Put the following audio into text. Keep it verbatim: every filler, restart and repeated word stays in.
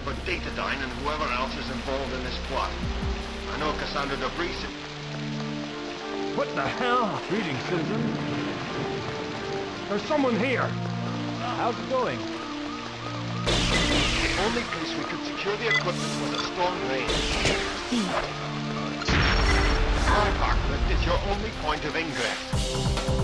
for Datadyne and whoever else is involved in this plot. I know Cassandra Debris... What the hell? Greetings, citizen. There's someone here. How's it going? The only place we could secure the equipment was a strong range. My apartment is your only point of ingress.